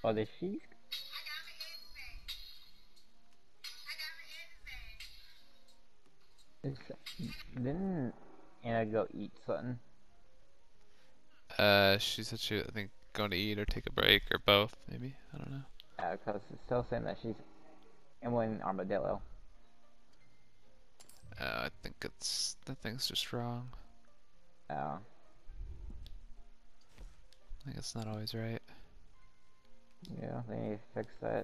Oh, did she? Is, didn't Anna go eat something? She said she, I think, going to eat or take a break or both, maybe. I don't know. Because it's still saying that she's in one armadillo. I think that thing's just wrong. Oh, I think it's not always right. yeah, they need to fix that.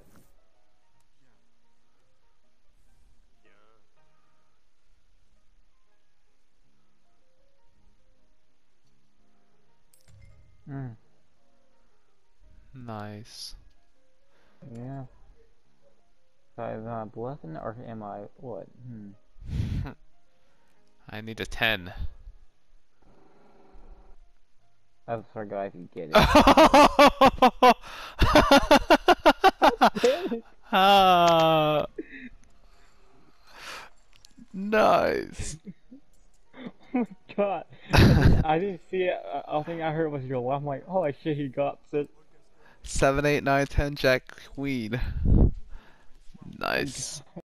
Hmm. Nice. Yeah. So am I bluffing or am I what? Hmm. I need a 10. I forgot if you get it. Like, damn it! Ah, nice. Oh my god! I didn't see it. All thing I heard was your laugh. I'm like, holy shit, he got it. 7, 8, 9, 10, Jack, Queen. Oh Nice. god.